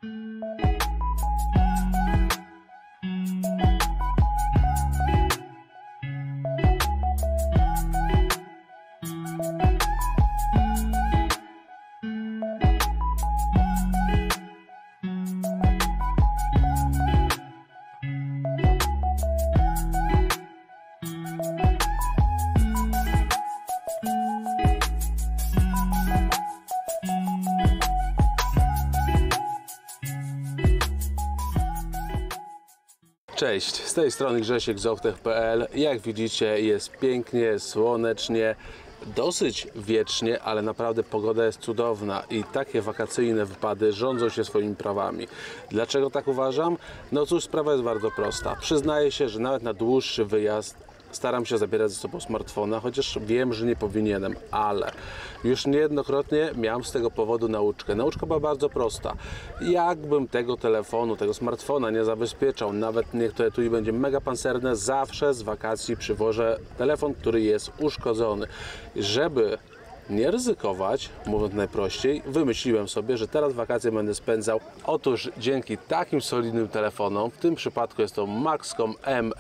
Cześć, z tej strony Grzesiek z Oftech.pl. Jak widzicie, jest pięknie, słonecznie, dosyć wiecznie, ale naprawdę pogoda jest cudowna i takie wakacyjne wypady rządzą się swoimi prawami. Dlaczego tak uważam? No cóż, sprawa jest bardzo prosta. Przyznaję się, że nawet na dłuższy wyjazd staram się zabierać ze sobą smartfona, chociaż wiem, że nie powinienem, ale już niejednokrotnie miałem z tego powodu nauczkę. Nauczka była bardzo prosta. Jakbym tego telefonu, tego smartfona nie zabezpieczał, nawet niech to etui będzie mega pancerne, zawsze z wakacji przywożę telefon, który jest uszkodzony. Żeby nie ryzykować, mówiąc najprościej, wymyśliłem sobie, że teraz wakacje będę spędzał. Otóż dzięki takim solidnym telefonom, w tym przypadku jest to Maxcom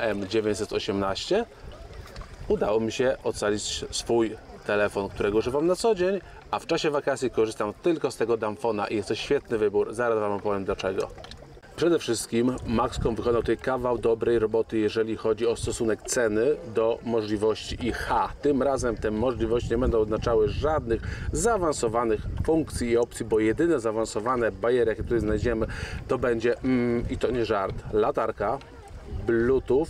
MM918, udało mi się ocalić swój telefon, którego używam na co dzień, a w czasie wakacji korzystam tylko z tego Dumbphona i jest to świetny wybór. Zaraz Wam opowiem dlaczego. Przede wszystkim Maxcom wykonał tutaj kawał dobrej roboty, jeżeli chodzi o stosunek ceny do możliwości i tym razem te możliwości nie będą oznaczały żadnych zaawansowanych funkcji i opcji, bo jedyne zaawansowane bariery, jakie tutaj znajdziemy, to będzie, i to nie żart, latarka, Bluetooth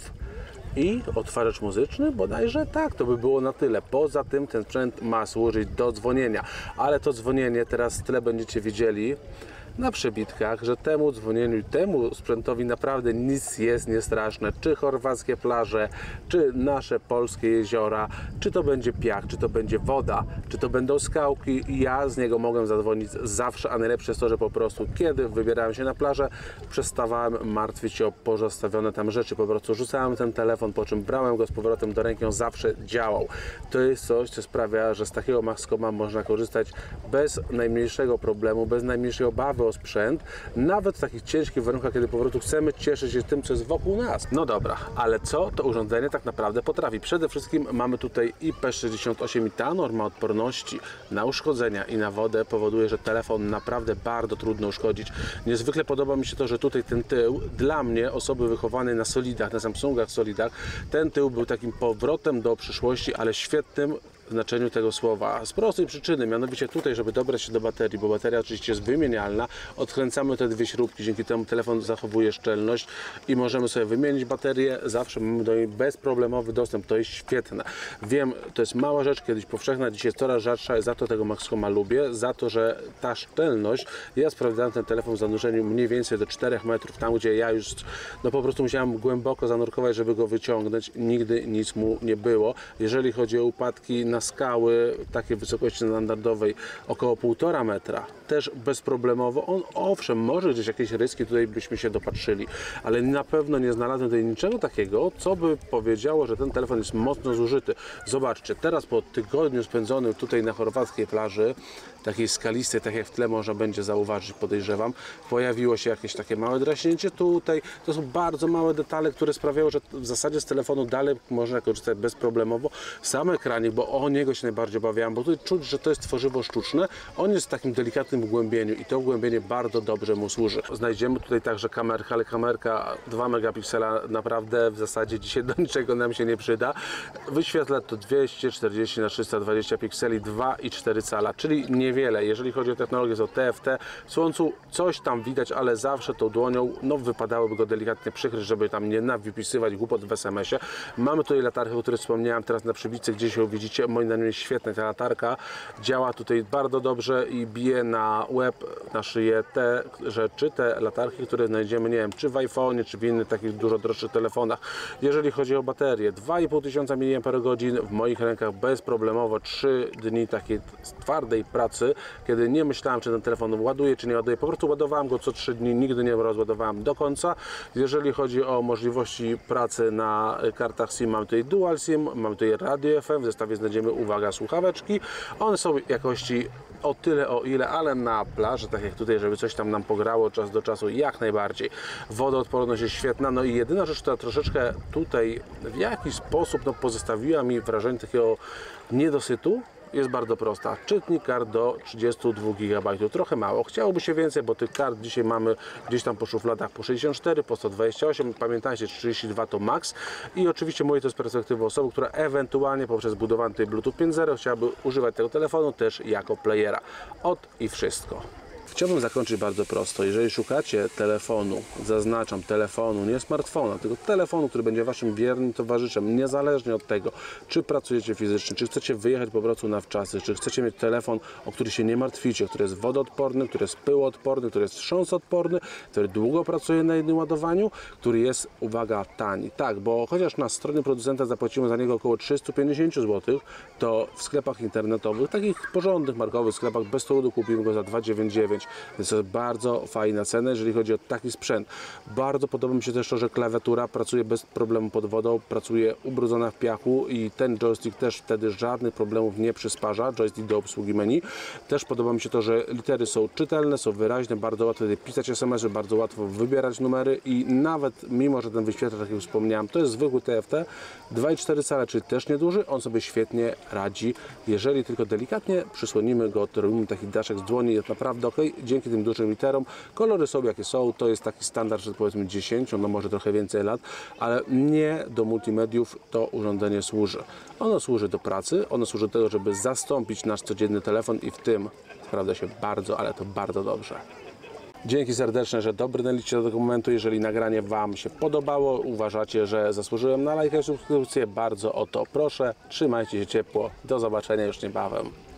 i odtwarzacz muzyczny, bodajże tak, to by było na tyle. Poza tym ten sprzęt ma służyć do dzwonienia, ale to dzwonienie teraz tyle będziecie widzieli na przebitkach, że temu dzwonieniu, temu sprzętowi naprawdę nic jest niestraszne. Czy chorwackie plaże, czy nasze polskie jeziora, czy to będzie piach, czy to będzie woda, czy to będą skałki, ja z niego mogę zadzwonić zawsze, a najlepsze jest to, że po prostu kiedy wybierałem się na plażę, przestawałem martwić się o pozostawione tam rzeczy, po prostu rzucałem ten telefon, po czym brałem go z powrotem do ręki, on zawsze działał. To jest coś, co sprawia, że z takiego Maxcoma można korzystać bez najmniejszego problemu, bez najmniejszej obawy o sprzęt, nawet w takich ciężkich warunkach, kiedy po prostu chcemy cieszyć się tym, co jest wokół nas. No dobra, ale co to urządzenie tak naprawdę potrafi? Przede wszystkim mamy tutaj IP68 i ta norma odporności na uszkodzenia i na wodę powoduje, że telefon naprawdę bardzo trudno uszkodzić. Niezwykle podoba mi się to, że tutaj ten tył, dla mnie, osoby wychowanej na Solidach, na Samsungach Solidach, ten tył był takim powrotem do przyszłości, ale świetnym w znaczeniu tego słowa. Z prostej przyczyny, mianowicie tutaj, żeby dobrać się do baterii, bo bateria oczywiście jest wymienialna, odkręcamy te dwie śrubki, dzięki temu telefon zachowuje szczelność i możemy sobie wymienić baterię, zawsze mamy do niej bezproblemowy dostęp, to jest świetne. Wiem, to jest mała rzecz, kiedyś powszechna, dzisiaj coraz rzadsza, za to tego Maxcoma lubię, za to, że ta szczelność, ja sprawdzałem ten telefon w zanurzeniu mniej więcej do 4 metrów, tam gdzie ja już po prostu musiałem głęboko zanurkować, żeby go wyciągnąć, nigdy nic mu nie było. Jeżeli chodzi o upadki na skały takiej wysokości standardowej około 1,5 metra, też bezproblemowo. On owszem, może gdzieś jakieś ryski tutaj byśmy się dopatrzyli, ale na pewno nie znalazłem tutaj niczego takiego, co by powiedziało, że ten telefon jest mocno zużyty. Zobaczcie, teraz po tygodniu spędzonym tutaj na chorwackiej plaży, takiej skalistej, tak jak w tle można będzie zauważyć, podejrzewam, pojawiło się jakieś takie małe draśnięcie tutaj. To są bardzo małe detale, które sprawiają, że w zasadzie z telefonu dalej można korzystać bezproblemowo. Sam ekranik, bo o niego się najbardziej obawiałem, bo tutaj czuć, że to jest tworzywo sztuczne. On jest w takim delikatnym wgłębieniu i to wgłębienie bardzo dobrze mu służy. Znajdziemy tutaj także kamerkę, ale kamerka 2 megapiksela naprawdę w zasadzie dzisiaj do niczego nam się nie przyda. Wyświetla to 240 na 320 pikseli, 2,4 cala, czyli niewiele. Jeżeli chodzi o technologię, to TFT, w słońcu coś tam widać, ale zawsze tą dłonią, wypadałoby go delikatnie przykryć, żeby tam nie wypisywać głupot w SMS-ie. Mamy tutaj latarkę, o której wspomniałem teraz na przybicie, gdzieś ją widzicie. Moim zdaniem jest świetna ta latarka. Działa tutaj bardzo dobrze i bije na łeb, na szyję te rzeczy, te latarki, które znajdziemy, nie wiem, czy w iPhone'ie, czy w innych takich dużo droższych telefonach. Jeżeli chodzi o baterię, 2500 mAh w moich rękach bezproblemowo, 3 dni takiej twardej pracy, kiedy nie myślałem, czy ten telefon ładuje, czy nie ładuje. Po prostu ładowałem go co 3 dni, nigdy nie rozładowałem do końca. Jeżeli chodzi o możliwości pracy na kartach SIM, mam tutaj Dual SIM, mam tutaj radio FM, w zestawie znajdziemy, uwaga, słuchaweczki. One są jakości o tyle, o ile, ale na plaży, tak tak jak tutaj, żeby coś tam nam pograło czas do czasu, jak najbardziej. Wodoodporność jest świetna, no i jedyna rzecz, która troszeczkę tutaj w jakiś sposób pozostawiła mi wrażenie takiego niedosytu, jest bardzo prosta. Czytnik kart do 32 GB. Trochę mało. Chciałoby się więcej, bo tych kart dzisiaj mamy gdzieś tam po szufladach po 64, po 128. Pamiętajcie, 32 to max. I oczywiście mówię to z perspektywy osoby, która ewentualnie poprzez budowany tutaj Bluetooth 5.0 chciałaby używać tego telefonu też jako playera. I wszystko. Chciałbym zakończyć bardzo prosto. Jeżeli szukacie telefonu, zaznaczam telefonu, nie smartfona, tylko telefonu, który będzie waszym wiernym towarzyszem, niezależnie od tego, czy pracujecie fizycznie, czy chcecie wyjechać po prostu na wczasy, czy chcecie mieć telefon, o który się nie martwicie, który jest wodoodporny, który jest pyłoodporny, który jest wstrząsodporny, który długo pracuje na jednym ładowaniu, który jest, uwaga, tani. Tak, bo chociaż na stronie producenta zapłacimy za niego około 350 zł, to w sklepach internetowych, takich porządnych, markowych sklepach bez trudu kupimy go za 2,99. Więc to jest bardzo fajna cena, jeżeli chodzi o taki sprzęt. Bardzo podoba mi się też to, że klawiatura pracuje bez problemu pod wodą, pracuje ubrudzona w piachu i ten joystick też wtedy żadnych problemów nie przysparza, joystick do obsługi menu. Też podoba mi się to, że litery są czytelne, są wyraźne, bardzo łatwo pisać SMS-y, bardzo łatwo wybierać numery i nawet mimo, że ten wyświetlacz, jak już wspomniałem, to jest zwykły TFT, 2,4 cala, czyli też nieduży, on sobie świetnie radzi, jeżeli tylko delikatnie przysłonimy go, to robimy taki daszek z dłoni, jest naprawdę ok. Dzięki tym dużym literom, kolory są jakie są, to jest taki standard, że powiedzmy 10, no może trochę więcej lat, ale nie do multimediów to urządzenie służy. Ono służy do pracy, ono służy do tego, żeby zastąpić nasz codzienny telefon i w tym sprawdza się bardzo, ale to bardzo dobrze. Dzięki serdeczne, że dobrnęliście do tego momentu. Jeżeli nagranie wam się podobało, uważacie, że zasłużyłem na lajka i subskrypcję, bardzo o to proszę. Trzymajcie się ciepło. Do zobaczenia już niebawem.